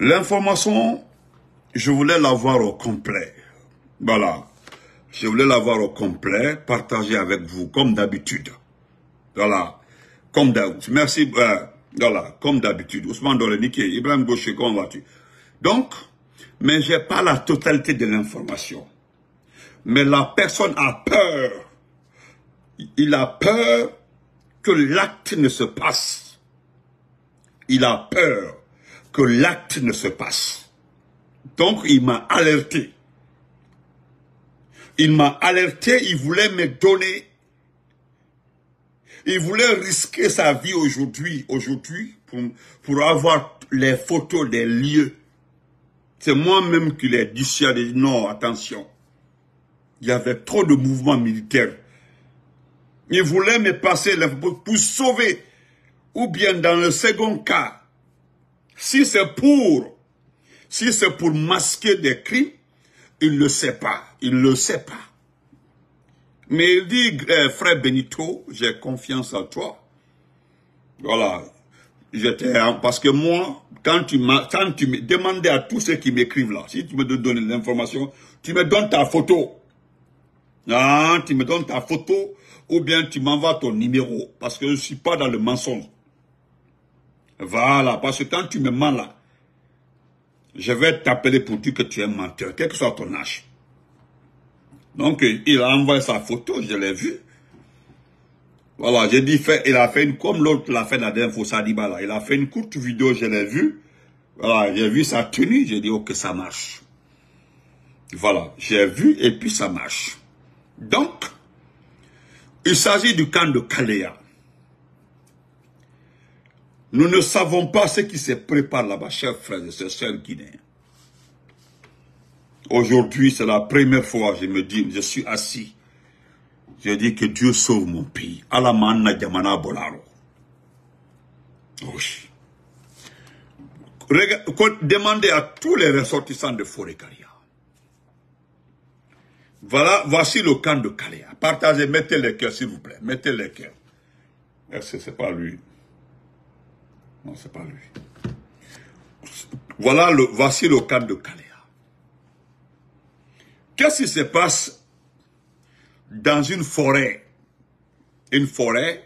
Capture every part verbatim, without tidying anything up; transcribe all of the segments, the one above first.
L'information, je voulais l'avoir au complet. Voilà. Je voulais l'avoir au complet, partager avec vous, comme d'habitude. Voilà. Comme d'habitude. Merci. Euh, voilà. Comme d'habitude. Ousmane Dolenike, Ibrahim Gauche, comment vas-tu? Donc, mais j'ai pas la totalité de l'information. Mais la personne a peur. Il a peur que l'acte ne se passe. Il a peur que l'acte ne se passe. Donc, il m'a alerté. Il m'a alerté, il voulait me donner. Il voulait risquer sa vie aujourd'hui, aujourd'hui, pour, pour avoir les photos des lieux. C'est moi-même qui l'ai dissuadé. Non, attention. Il y avait trop de mouvements militaires. Il voulait me passer pour, pour sauver. Ou bien dans le second cas, si c'est pour, si c'est pour masquer des crimes, il ne le sait pas. Il ne le sait pas. Mais il dit, euh, frère Benito, j'ai confiance en toi. Voilà. J'étais, parce que moi, quand tu m'as, quand tu me demandais à tous ceux qui m'écrivent là, si tu me donnes l'information, tu me donnes ta photo. Ah, tu me donnes ta photo, ou bien tu m'envoies ton numéro, parce que je ne suis pas dans le mensonge. Voilà, parce que quand tu me mens là, je vais t'appeler pour dire que tu es menteur, quel que soit ton âge. Donc, il a envoyé sa photo, je l'ai vu. Voilà, j'ai dit, fait, il a fait une, comme l'autre l'a fait la dernière fois, Sadiba là, il a fait une courte vidéo, je l'ai vu. Voilà, j'ai vu sa tenue, j'ai dit, ok, ça marche. Voilà, j'ai vu et puis ça marche. Donc, il s'agit du camp de Kalea. Nous ne savons pas ce qui se prépare là-bas, chers frères et sœurs guinéens. Aujourd'hui, c'est la première fois, je me dis, je suis assis. Je dis que Dieu sauve mon pays. Alamanna Djamana Bolaro. Oui. Demandez à tous les ressortissants de Forécaria. Voilà, voici le camp de Kalea. Partagez, mettez les cœurs, s'il vous plaît. Mettez les cœurs. Est-ce que c'est pas lui? Non, c'est pas lui. Voilà, le, voici le camp de Kalea. Qu'est-ce qui se passe dans une forêt? Une forêt,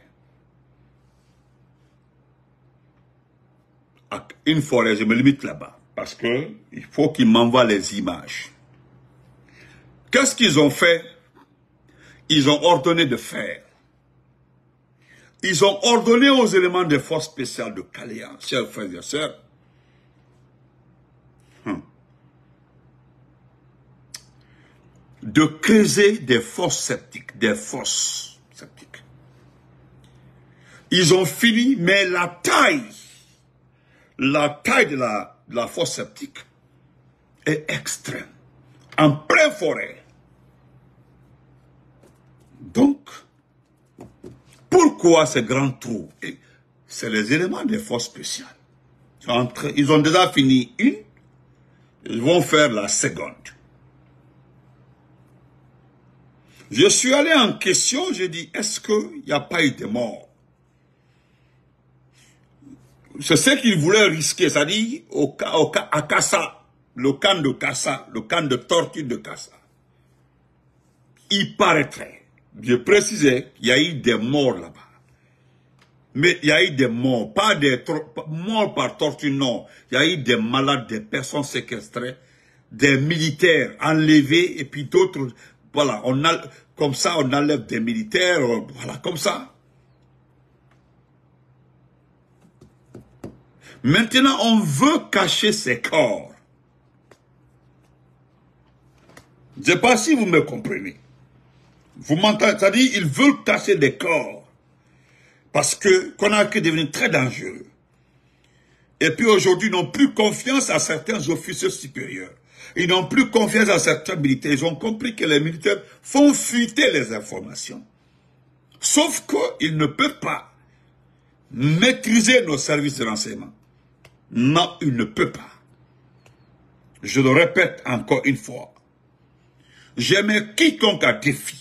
une forêt, je me limite là-bas, parce que il faut qu'ils m'envoient les images. Qu'est-ce qu'ils ont fait? Ils ont ordonné de faire. Ils ont ordonné aux éléments des forces spéciales de Kalea, chers frères et sœurs, hum, de creuser des fosses septiques, des fosses septiques. Ils ont fini, mais la taille, la taille de la, de la fosse septique est extrême, en pleine forêt. Donc, pourquoi ces grands trous? C'est les éléments des forces spéciales. Ils ont déjà fini une, ils vont faire la seconde. Je suis allé en question, j'ai dit, est-ce qu'il n'y a pas eu de mort? C'est ce qu'ils voulaient risquer, c'est-à-dire au, au, à Kassa, le camp de Kassa, le camp de torture de Kassa. Il paraîtrait, je précisais, qu'il y a eu des morts là-bas. Mais il y a eu des morts, pas des morts par torture, non. Il y a eu des malades, des personnes séquestrées, des militaires enlevés, et puis d'autres, voilà, on a, comme ça, on enlève des militaires, voilà, comme ça. Maintenant, on veut cacher ces corps. Je ne sais pas si vous me comprenez. Vous m'entendez, c'est-à-dire, ils veulent cacher des corps. Parce que Conakry est devenu très dangereux. Et puis aujourd'hui, ils n'ont plus confiance à certains officiers supérieurs. Ils n'ont plus confiance à certains militaires. Ils ont compris que les militaires font fuiter les informations. Sauf qu'ils ne peuvent pas maîtriser nos services de renseignement. Non, ils ne peuvent pas. Je le répète encore une fois. Je mets quiconque à défi.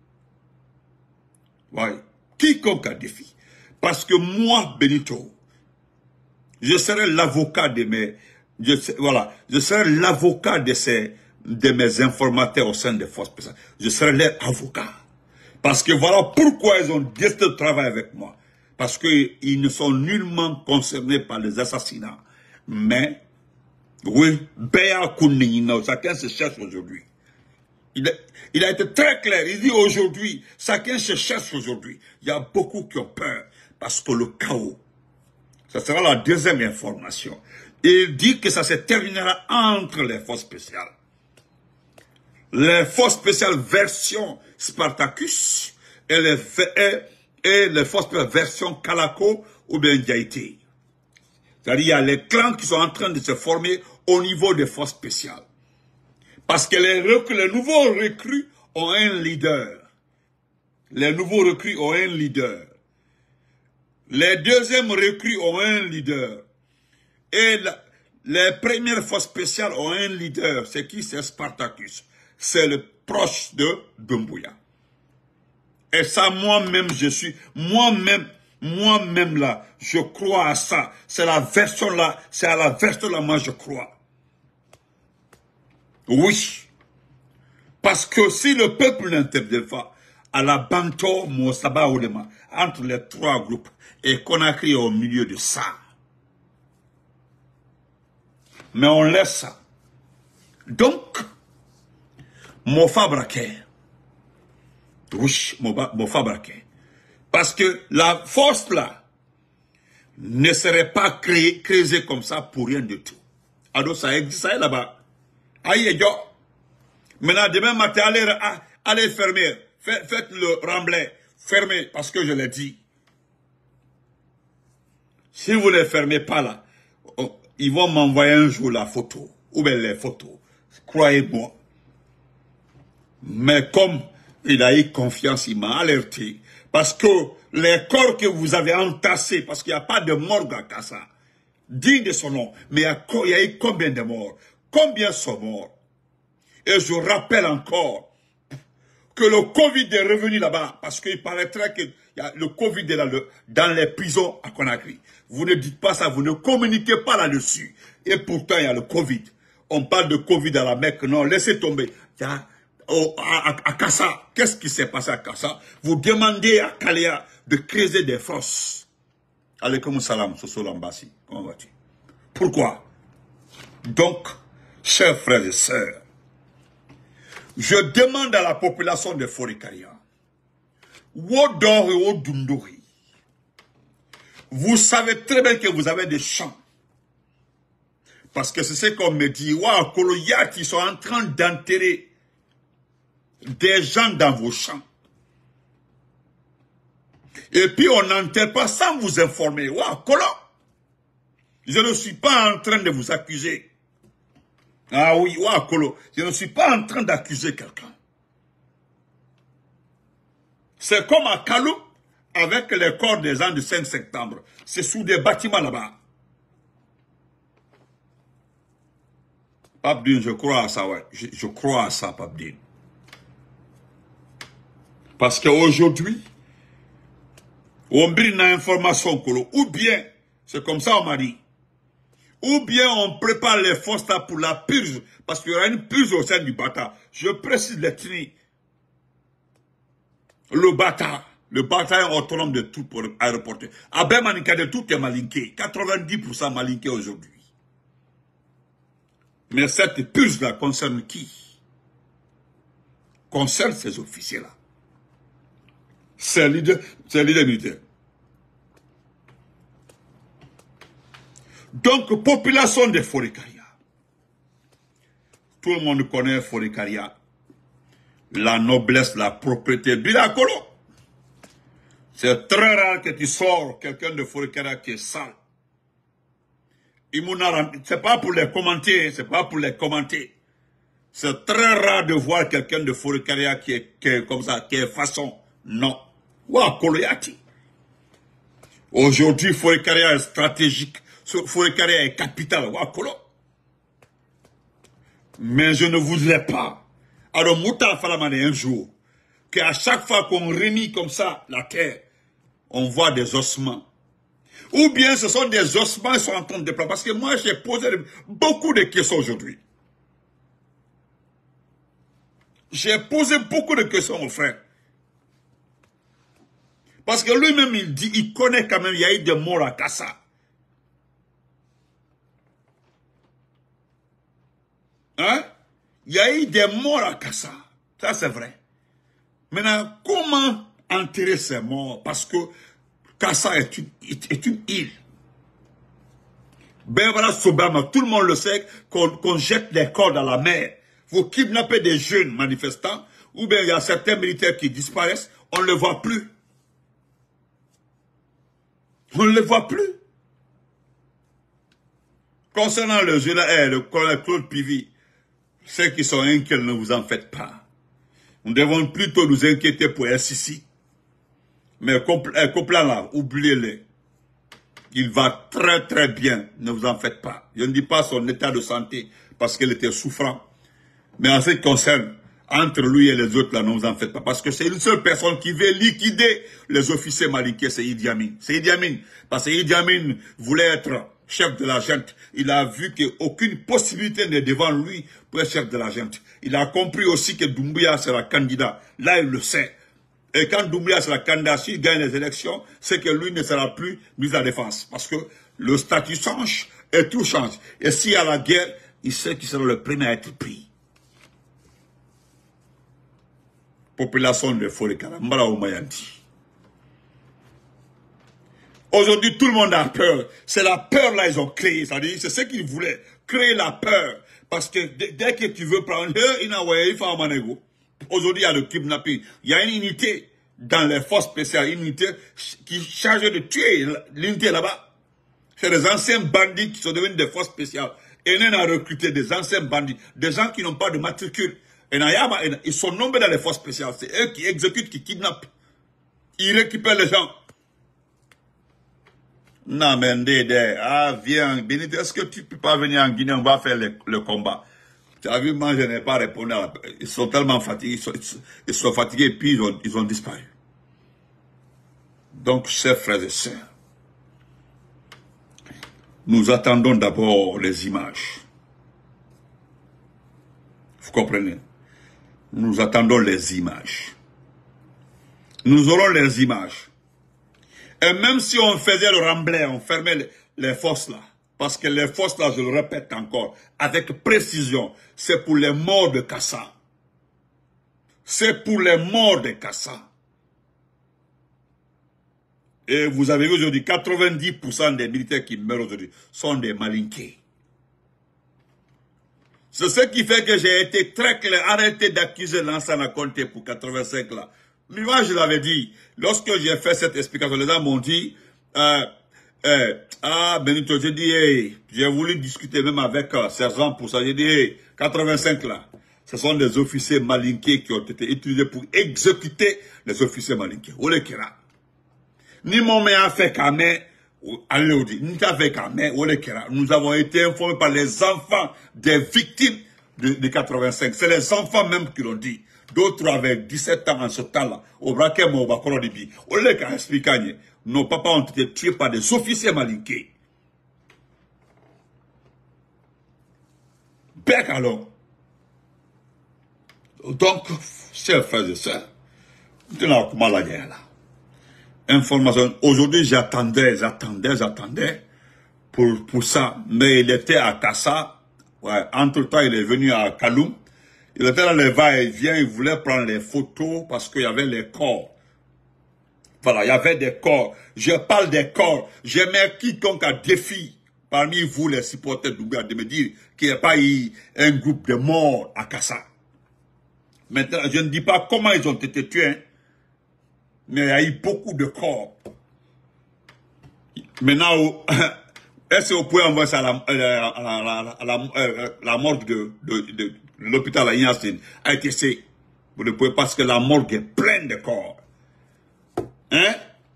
Oui, quiconque à défi. Parce que moi, Benito, je serai l'avocat de mes, Je, voilà, je serai l'avocat de ces, de mes informateurs au sein des forces spéciales. Je serai leur avocat. Parce que voilà pourquoi ils ont décidé de travailler avec moi. Parce qu'ils ne sont nullement concernés par les assassinats. Mais, oui, Béa Kounina, chacun se cherche aujourd'hui. Il a, il a été très clair. Il dit aujourd'hui, chacun se cherche aujourd'hui. Il y a beaucoup qui ont peur. Parce que le chaos, ça sera la deuxième information. Il dit que ça se terminera entre les forces spéciales. Les forces spéciales version Spartacus et les, et, et les forces spéciales version Kalako ou bien Diaïté. C'est-à-dire, il y a les clans qui sont en train de se former au niveau des forces spéciales. Parce que les, recrues, les nouveaux recrues ont un leader. Les nouveaux recrues ont un leader. Les deuxièmes recrues ont un leader. Et la, les premières forces spéciales ont un leader. C'est qui? C'est Spartacus. C'est le proche de Doumbouya. Et ça, moi-même, je suis, moi-même, moi-même là, je crois à ça. C'est la version là, c'est à la version là, moi je crois. Oui. Parce que si le peuple n'intervient pas, à la Banto, Moussaba Oulema, entre les trois groupes, et Conakry au milieu de ça. Mais on laisse ça. Donc, Mofa Braquet. Oui, Mofa Braquet. Parce que la force là ne serait pas créée, créée comme ça pour rien du tout. Alors ça existe ça là-bas. Aïe, yo. Maintenant, demain matin, allez, allez fermer. Faites, faites le remblai. Fermez, parce que je l'ai dit. Si vous ne les fermez pas là, oh, ils vont m'envoyer un jour la photo. Ou bien les photos. Croyez-moi. Mais comme il a eu confiance, il m'a alerté. Parce que les corps que vous avez entassés, parce qu'il n'y a pas de morgue à Kassa, digne de son nom, mais il y, a, il y a eu combien de morts? Combien sont morts? Et je rappelle encore que le Covid est revenu là-bas, parce qu'il paraîtrait que y a le Covid est là, le, dans les prisons à Conakry. Vous ne dites pas ça, vous ne communiquez pas là-dessus. Et pourtant, il y a le Covid. On parle de Covid à la Mecque, non, laissez tomber. Il y a, oh, à, à, à Kassa, qu'est-ce qui s'est passé à Kassa? Vous demandez à Kalia de creuser des fosses. Alaykoum salam, Soso Lambassi. Comment vas-tu? Pourquoi? Donc, chers frères et sœurs, je demande à la population de Forikaria, Wodori Wodundori, vous savez très bien que vous avez des champs. Parce que c'est ce qu'on me dit, waouh, Koloyat, ils sont en train d'enterrer des gens dans vos champs. Et puis on n'enterre pas sans vous informer. Waouh, Kolo, je ne suis pas en train de vous accuser. Ah oui, waouh, Kolo, je ne suis pas en train d'accuser quelqu'un. C'est comme à Kalou, avec les corps des gens du cinq septembre. C'est sous des bâtiments là-bas. Papdine, je crois à ça, ouais. Je, je crois à ça, Papdine. Parce qu'aujourd'hui, on brille une information, Kolo. Ou bien, c'est comme ça on m'a dit. Ou bien on prépare les forces là pour la purge. Parce qu'il y aura une purge au sein du Bata. Je précise l'ethnie. Le Bata. Le bataillon autonome de tout pour aéroporter. Abel Maninka de tout est malinqué. quatre-vingt-dix pour cent malinqué aujourd'hui. Mais cette purge-là concerne qui? Concerne ces officiers-là. C'est leader, c'est leader militaire. Donc, population de Forikaria. Tout le monde connaît Forikaria. La noblesse, la propriété. Bilakolo. C'est très rare que tu sors quelqu'un de Forikaria qui est sale. C'est pas pour les commenter, c'est pas pour les commenter. C'est très rare de voir quelqu'un de Forikaria qui est, qui est comme ça, qui est façon. Non. Wa Koloyati. Aujourd'hui, Forikaria est stratégique. Forikaria est capitale. Wa Kolo. Mais je ne voudrais pas. Alors, Mouta Falamane un jour, qu'à chaque fois qu'on réunit comme ça la terre, on voit des ossements. Ou bien ce sont des ossements qui sont en train de déployer. Parce que moi, j'ai posé beaucoup de questions aujourd'hui. J'ai posé beaucoup de questions au frère. Parce que lui-même, il dit, il connaît quand même, il y a eu des morts à Kassa. Hein? Il y a eu des morts à Kassa. Ça, c'est vrai. Maintenant, comment enterrer ces morts? Parce que Kassa est une, est une île. Ben voilà, Sobama, tout le monde le sait, qu'on qu'on jette des corps dans la mer. Vous kidnappez des jeunes manifestants, ou bien il y a certains militaires qui disparaissent, on ne les voit plus. On ne les voit plus. Concernant le jeu là, le colonel Claude Pivy, ceux qui sont inquiets, ne vous en faites pas. Nous devons plutôt nous inquiéter pour S I. Mais Copland là, oubliez-le. Il va très très bien, ne vous en faites pas. Je ne dis pas son état de santé, parce qu'il était souffrant. Mais en ce qui concerne, entre lui et les autres là, ne vous en faites pas. Parce que c'est une seule personne qui veut liquider les officiers malinqués, c'est Idi Amin. C'est Idi Amin. Parce que Idi Amin voulait être chef de la junte. Il a vu qu'aucune possibilité n'est devant lui pour être chef de la junte. Il a compris aussi que Doumbouya sera candidat. Là, il le sait. Et quand Doumbouya sera candidat, s'il gagne les élections, c'est que lui ne sera plus mis à défense. Parce que le statut change et tout change. Et s'il y a la guerre, il sait qu'il sera le premier à être pris. Population de Forekara, Mbara Oumayandi. Aujourd'hui, tout le monde a peur. C'est la peur là ils ont créé. C'est-à-dire, c'est ce qu'ils voulaient. Créer la peur. Parce que dès que tu veux prendre, aujourd'hui, il y a le kidnapping. Il y a une unité dans les forces spéciales, une unité qui est chargée de tuer l'unité là-bas. C'est des anciens bandits qui sont devenus des forces spéciales. Et on a recruté des anciens bandits, des gens qui n'ont pas de matricule. Et ils sont nombreux dans les forces spéciales. C'est eux qui exécutent, qui kidnappent. Ils récupèrent les gens. Non, mais Ndédé, ah, viens, Benito, est-ce que tu peux pas venir en Guinée, on va faire le, le combat. Tu as vu, moi, je n'ai pas répondu à la... Ils sont tellement fatigués, ils sont, ils sont fatigués, et puis ils ont, ils ont disparu. Donc, chers frères et sœurs, nous attendons d'abord les images. Vous comprenez? Nous attendons les images. Nous aurons les images. Et même si on faisait le remblai, on fermait les, les forces là, parce que les forces là, je le répète encore, avec précision, c'est pour les morts de Kassa. C'est pour les morts de Kassa. Et vous avez vu aujourd'hui, quatre-vingt-dix pour cent des militaires qui meurent aujourd'hui sont des malinqués. C'est ce qui fait que j'ai été très clair. Arrêtez d'accuser Lansana Conté pour quatre-vingt-cinq là. Mais moi, je l'avais dit, lorsque j'ai fait cette explication, les gens m'ont dit, euh, euh, ah, Benito, j'ai dit, hey, j'ai voulu discuter même avec euh, sergent pour ça. J'ai dit, hey, quatre-vingt-cinq là, ce sont des officiers malinqués qui ont été utilisés pour exécuter les officiers malinqués. Ou les Kera. Ni mon mère fait camé, allez, ni t'as fait camé, ou les Kera. Nous avons été informés par les enfants des victimes de, de quatre-vingt-cinq. C'est les enfants même qui l'ont dit. D'autres avec dix-sept ans en ce temps-là, au braquet, au bakoro dibi. Au lieu qu'à expliquer, nos papas ont été tués par des officiers malinqués. Bec alors. Donc, chers frères et sœurs, maintenant, comment la guerre là? Information. Aujourd'hui, j'attendais, j'attendais, j'attendais pour, pour ça. Mais il était à Kassa. Ouais, entre-temps, il est venu à Kaloum. Il était dans les va-et-vient, il voulait prendre les photos parce qu'il y avait les corps. Voilà, il y avait des corps. Je parle des corps. Je mets quiconque à défi parmi vous, les supporters d'Ouga, de me dire qu'il n'y a pas eu un groupe de morts à Kassa. Maintenant, je ne dis pas comment ils ont été tués, hein, mais il y a eu beaucoup de corps. Maintenant, est-ce que vous pouvez envoyer ça à la, à la, à la, à la, à la morgue de, de, de l'hôpital à Yassine a été fait. Vous ne pouvez pas parce que la morgue est pleine de corps. Hein?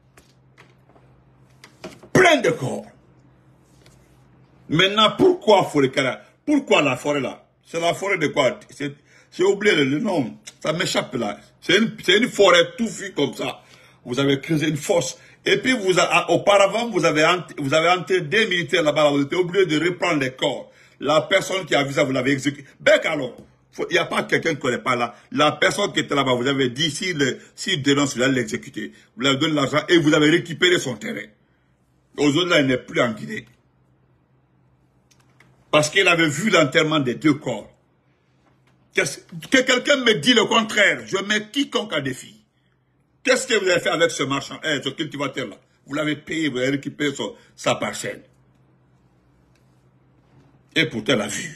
Plein de corps. Maintenant, pourquoi Forekara? Pourquoi la forêt là? C'est la forêt de quoi? J'ai oublié le nom. Ça m'échappe là. C'est une, une forêt touffue comme ça. Vous avez creusé une fosse Et puis, vous a, auparavant, vous avez, vous avez entré des militaires là-bas, vous étiez obligé de reprendre les corps. La personne qui a vu ça, vous l'avez exécuté. Bec alors, il n'y a pas quelqu'un qui ne connaît pas là. La personne qui était là-bas, vous avez dit, s'il si si dénonce, vous allez l'exécuter. Vous lui avez donné l'argent et vous avez récupéré son terrain. Aujourd'hui, là, il n'est plus en Guinée. Parce qu'il avait vu l'enterrement des deux corps. Que, que quelqu'un me dit le contraire, je mets quiconque à défi. Qu'est-ce que vous avez fait avec ce marchand, eh, ce cultivateur là? Vous l'avez payé, vous avez récupéré son, sa parcelle. Et pourtant, la vue.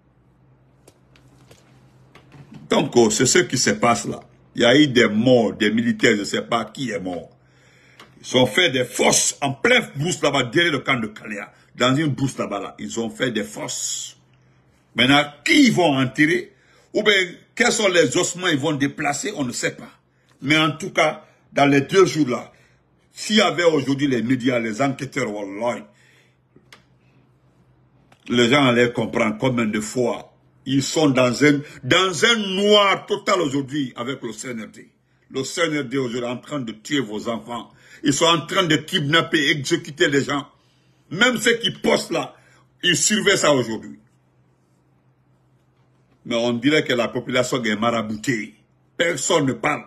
Donc, oh, c'est ce qui se passe là. Il y a eu des morts, des militaires, je ne sais pas qui est mort. Ils ont fait des fosses en pleine brousse là-bas, derrière le camp de Kalea. Dans une brousse là-bas, là, ils ont fait des fosses. Maintenant, qui ils vont enterrer? Ou bien, quels sont les ossements ils vont déplacer? On ne sait pas. Mais en tout cas, dans les deux jours-là, s'il y avait aujourd'hui les médias, les enquêteurs, wallahi, les gens allaient comprendre combien de fois ils sont dans un, dans un noir total aujourd'hui avec le C N R D. Le C N R D aujourd'hui est en train de tuer vos enfants. Ils sont en train de kidnapper, exécuter les gens. Même ceux qui postent là, ils surveillent ça aujourd'hui. Mais on dirait que la population est maraboutée. Personne ne parle.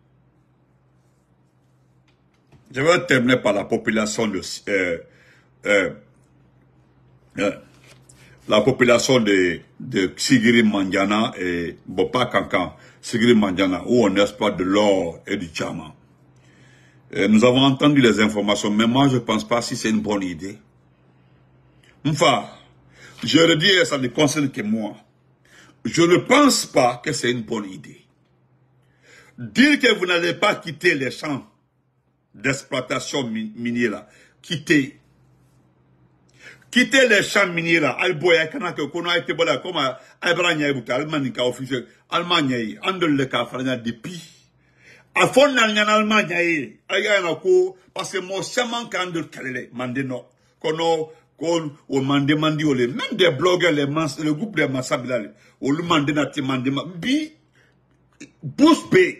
Je vais terminer par la population de euh, euh, euh, la population de, de Sigiri Mandiana et Bopa Kankan, Sigiri Mandiana, où on exploite de l'or et du diamant. Euh, nous avons entendu les informations, mais moi je ne pense pas si c'est une bonne idée. Enfin, je le dis, ça ne concerne que moi. Je ne pense pas que c'est une bonne idée. Dire que vous n'allez pas quitter les champs d'exploitation minière là, quittez. Quittez les champs miniers là. Alboya kana que kono été bola comme Abraham Yabuta Allemagne ka officiel Allemagne andol le ka faranya depuis. A fond na nyana Allemagne ay aya na ko parce que mo chaman kan de kalele mandeno kono kon o mande mandi ole même des blogueurs les mans le groupe des massabila o le mande na ti mande bi boost B.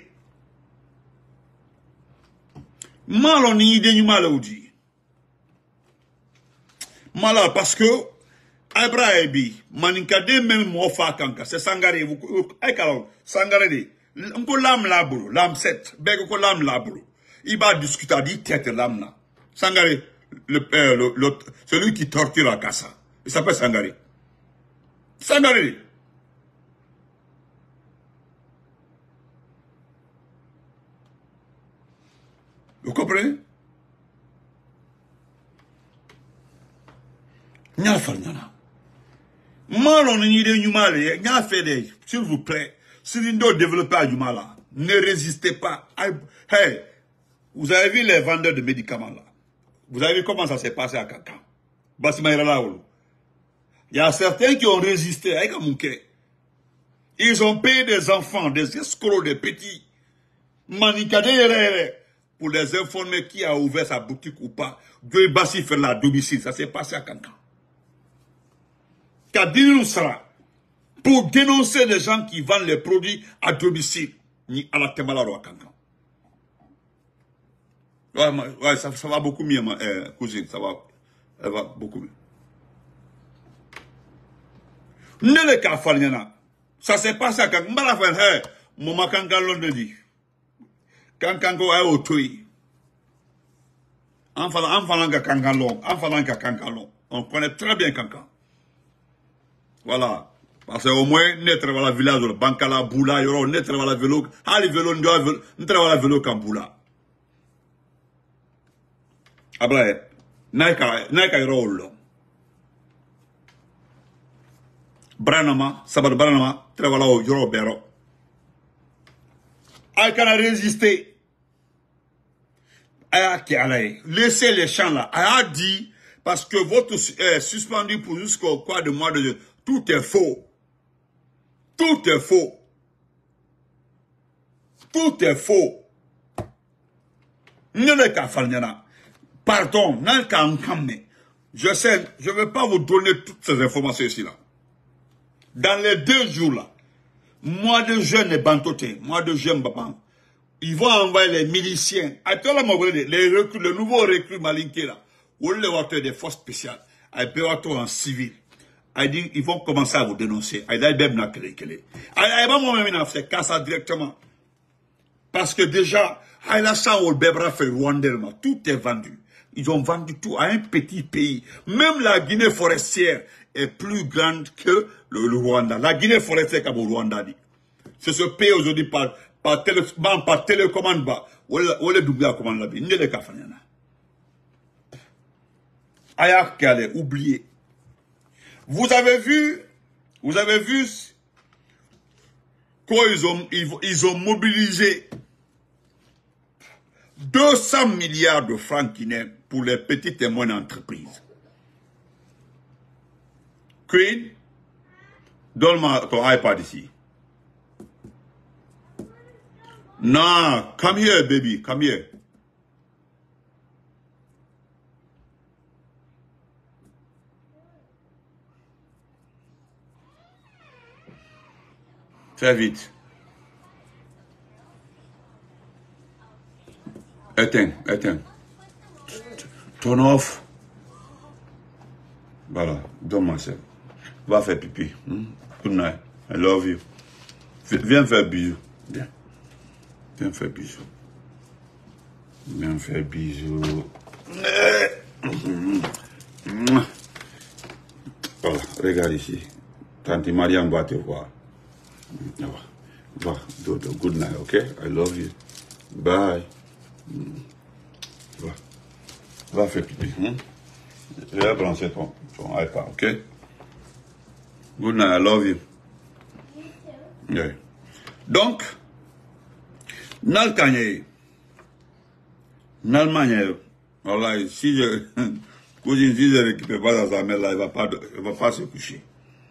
Malo ni ide ni malo di. Malo parce que Abraham maninkade même mo fa kanka c'est Sangare vous ay kala Sangare de on lam labro lam sept beg ko lam labro il va discuter dit tête lam na Sangare le, euh, le, le celui qui torture à Kassa il s'appelle Sangare Sangare. Vous comprenez? Nya farnyana. Malon ni de nyumale, nya fede, s'il vous plaît, si vous ne développez pas Yumala, ne résistez pas. Hey, vous avez vu les vendeurs de médicaments là. Vous avez vu comment ça s'est passé à Kankan. Il y a certains qui ont résisté avec Amouké. Ils ont payé des enfants, des escrocs, des petits. Manikade pour les informer qui a ouvert sa boutique ou pas. Dieu Bassi fait la domicile. Ça s'est passé à Kankan. Kadir sera pour dénoncer les gens qui vendent les produits à domicile. Ni à la Temalaro à Kankan. Ouais, ouais ça, ça va beaucoup mieux, ma euh, cousine. Ça va, ça va beaucoup mieux. Ne le cas Faliana. Ça s'est passé à Kankan. Mbala fait, hey, mon Kankan l'on dit. Kankango a autoi. En faisant que Kankan en faisant que Kankan on connaît très bien Kankan. Voilà. Parce qu'au moins, nous travaillons dans le village de Bankala, Boula, nous travaillons dans le vélo. Ah, les vélos, nous travaillons dans le vélo comme Boula. Après, Naika, Naika Yoro. Branama, Sabat Branama, travaillons au Yoro Bero. Elle a résisté. Elle a laissé les champs là. Elle a dit, parce que votre est suspendu pour jusqu'au quoi de mois de... Tout est faux. Tout est faux. Tout est faux. Pardon, je sais, je ne vais pas vous donner toutes ces informations ici là. Dans les deux jours là, mois de jeûne et bantoté, mois de jeûne, papa, ils vont envoyer les miliciens. Les recrues, le nouveau recrue malinqué là, ou les waters des forces spéciales, en civil. Ils vont commencer à vous dénoncer. Ils vont faire ça directement. Parce que déjà, tout est vendu. Ils ont vendu tout à un petit pays. Même la Guinée forestière est plus grande que le, le Rwanda. La Guinée forestière comme le Rwanda dit. C'est ce pays aujourd'hui par, par, télé, par télécommande. Où est le double à commande là-bas? Il n'y a pas de café. Ayak Kale, oubliez. Vous avez vu, vous avez vu qu'ils ont, ils, ils ont mobilisé deux cents milliards de francs guinéens pour les petites et moyennes entreprises. Queen, donne-moi ton iPad ici. Non, come here, baby, come here. Très vite. Éteins, éteins. Turn off. Voilà, donne-moi ça. Va faire pipi. Hmm? Good night. I love you. Viens faire bisous. Viens. Viens faire bisous. Viens faire bisous. Voilà, regarde ici. Tante Mariam va te voir. Va, va, dodo, good night, ok? I love you. Bye. Va, va faire pipi. Hein? Je vais brancher ton, ton iPad, ok? Good night, I love you. Yeah. Donc, Nal Kanye, Nal Manye, voilà, si je, cousine, si je récupère pas dans sa mère, là, il va pas, il va pas se coucher.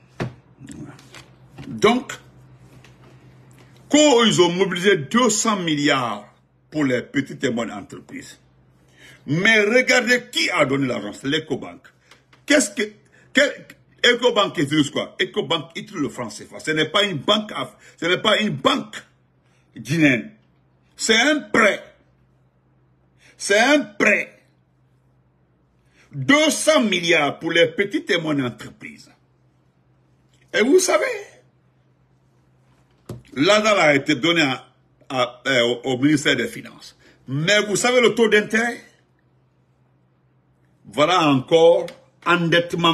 Donc, quand ils ont mobilisé deux cents milliards pour les petites et moyennes entreprises. Mais regardez qui a donné l'argent, c'est l'Ecobank. Qu'est-ce que... Quel, Ecobank utilise quoi? Ecobank utilise le franc C F A. Ce n'est pas une banque, ce n'est pas une banque guinéenne. C'est un prêt. C'est un prêt. deux cents milliards pour les petites et moyennes entreprises. Et vous savez, l'argent a été donné à, à, à, au, au ministère des Finances. Mais vous savez le taux d'intérêt? Voilà encore endettement.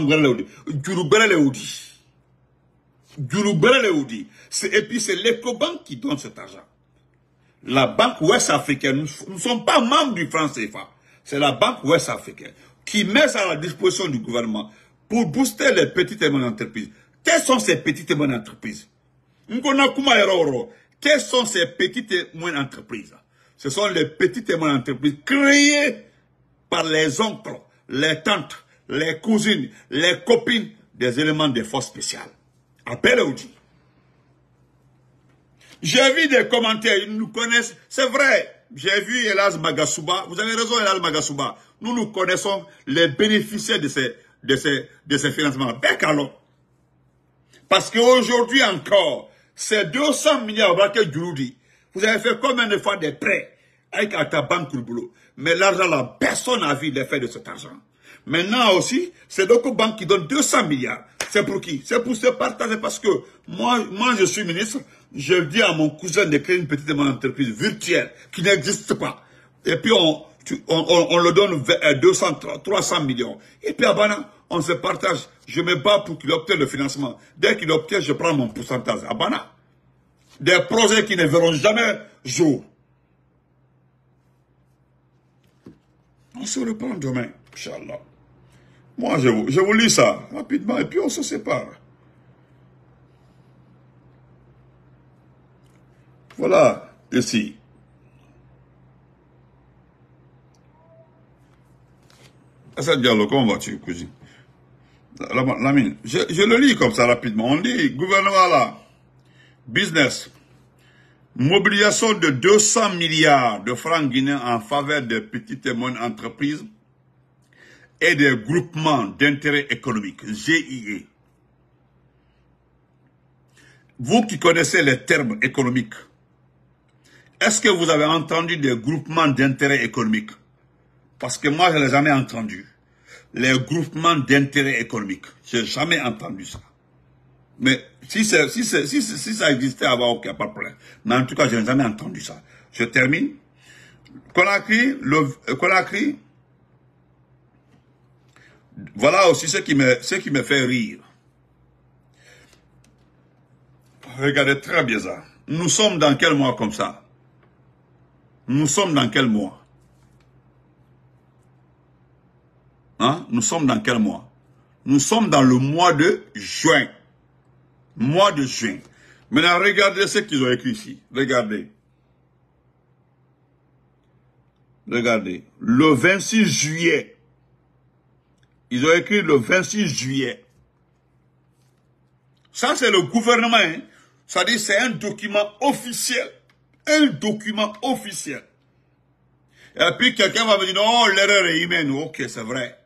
Et puis c'est l'Ecobank qui donne cet argent. La banque ouest africaine, nous ne sommes pas membres du franc C F A. C'est la banque ouest africaine qui met ça à la disposition du gouvernement pour booster les petites et moyennes entreprises. Quelles sont ces petites et moyennes entreprises? Quelles sont ces petites et moyennes entreprises? Ce sont les petites et moyennes entreprises créées par les oncles, les tantes, les cousines, les copines des éléments des forces spéciales. Appelle Audi. J'ai vu des commentaires, ils nous connaissent. C'est vrai, j'ai vu Elaz Magasuba. Vous avez raison, Elaz Magasuba. Nous nous connaissons les bénéficiaires de ces, de ces, de ces financements. Bec alors. Parce qu'aujourd'hui encore, ces deux cents milliards braquets Djouroudi, vous avez fait combien de fois des prêts avec ta banque le boulot? Mais l'argent là, personne n'a vu l'effet de cet argent. Maintenant aussi, c'est d'autres banques qui donnent deux cents milliards. C'est pour qui? C'est pour se partager parce que moi, moi je suis ministre, je dis à mon cousin de créer une petite entreprise virtuelle qui n'existe pas. Et puis on, tu, on, on, on le donne deux cents, trois cents millions. Et puis à Bana, on se partage. Je me bats pour qu'il obtienne le financement. Dès qu'il obtient, je prends mon pourcentage. À Bana. Des projets qui ne verront jamais jour. On se reprend demain, Inch'Allah. Moi, je vous, je vous lis ça rapidement et puis on se sépare. Voilà, ici. Assad Diallo, comment vas-tu, cousine? Lamine, je, je le lis comme ça rapidement. On dit, gouvernement là, business, mobilisation de deux cents milliards de francs guinéens en faveur des petites et moyennes entreprises et des groupements d'intérêt économique, G I E. Vous qui connaissez les termes économiques, Est-ce que vous avez entendu des groupements d'intérêt économique? Parce que moi, je ne l'ai jamais entendu. Les groupements d'intérêt économique. Je n'ai jamais entendu ça. Mais si, si, si, si, si ça existait avant, ok, pas de problème. Mais en tout cas, je n'ai jamais entendu ça. Je termine. Conakry, le, Conakry, voilà aussi ce qui me, ce qui me fait rire. Regardez très bien ça. Nous sommes dans quel mois comme ça? Nous sommes dans quel mois? Hein? Nous sommes dans quel mois? Nous sommes dans le mois de juin. Mois de juin. Maintenant, regardez ce qu'ils ont écrit ici. Regardez. Regardez. Le vingt-six juillet. Ils ont écrit le vingt-six juillet. Ça, c'est le gouvernement. Hein? Ça dit c'est un document officiel. Un document officiel. Et puis quelqu'un va me dire, non, l'erreur est humaine. Ok, c'est vrai.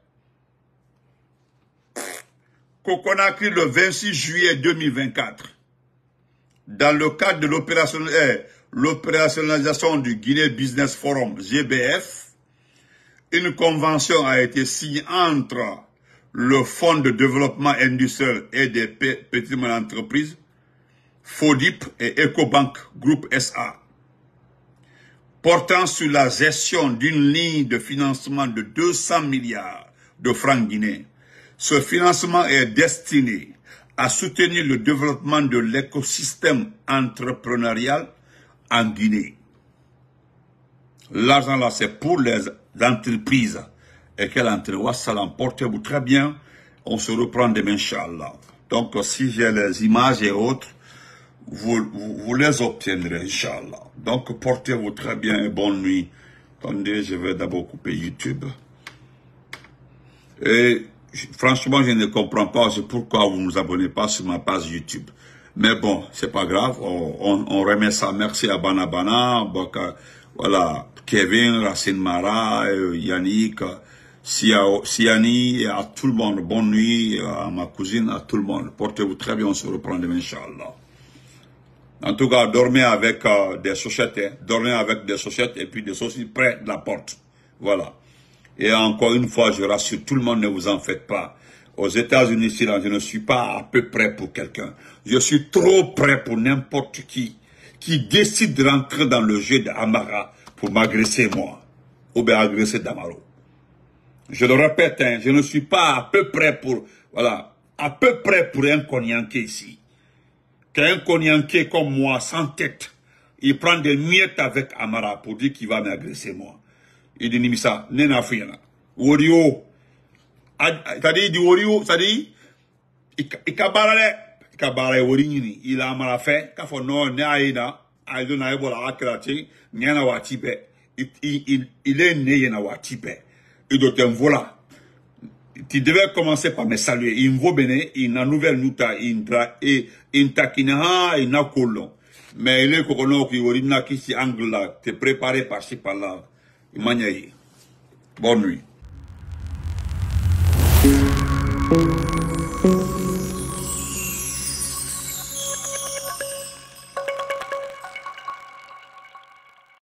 Conakry le vingt-six juillet deux mille vingt-quatre. Dans le cadre de l'opérationnalisation du Guinée Business Forum, G B F, une convention a été signée entre le Fonds de développement industriel et des petites entreprises, FODIP et Ecobank Group S A, portant sur la gestion d'une ligne de financement de deux cents milliards de francs guinéens. Ce financement est destiné à soutenir le développement de l'écosystème entrepreneurial en Guinée. L'argent là, c'est pour les entreprises. Et quelle entreprise, ça l'emporte-vous très bien. On se reprend demain, Inch'Allah. Donc, si j'ai les images et autres, vous, vous, vous les obtiendrez, Inch'Allah. Donc, portez-vous très bien et bonne nuit. Attendez, je vais d'abord couper YouTube. Et franchement, je ne comprends pas pourquoi vous ne vous abonnez pas sur ma page YouTube. Mais bon, c'est pas grave, on, on, on remet ça. Merci à Banabana, Baka, voilà, Kevin, Racine Mara, euh, Yannick, Sia, Siani, et à tout le monde. Bonne nuit, à ma cousine, à tout le monde. Portez-vous très bien, on se reprend demain, Inch'Allah. En tout cas, dormez avec euh, des chaussettes, hein. Dormez avec des chaussettes et puis des saucisses près de la porte. Voilà. Et encore une fois, je rassure tout le monde, ne vous en faites pas. Aux États-Unis, je ne suis pas à peu près pour quelqu'un. Je suis trop prêt pour n'importe qui qui décide de rentrer dans le jeu d'Amara pour m'agresser moi, ou bien agresser Damaro. Je le répète, hein, je ne suis pas à peu près pour, voilà, à peu près pour un Konyanké ici. Qu'un Konyanké comme moi, sans tête, il prend des miettes avec Amara pour dire qu'il va m'agresser moi. Il dit Nimisa, nena fuyana. Worio. C'est-à-dire, il dit Worio, c'est-à-dire, il kabarale, il kabarale Worini, il a Amara fait, qu'il faut non, ne aïda, aïdo na ebola akrati, n'yana watipe. Il est né y'ena watipe. Il doit être voilà. Tu devais commencer par me saluer. Il me béné, il n'a nouvelle nuta, il n'a kinaha, il n'a colon. Mais il est kokono qui orina qui si angle là, te préparé par-ci par-là. Imagine. Bonne nuit.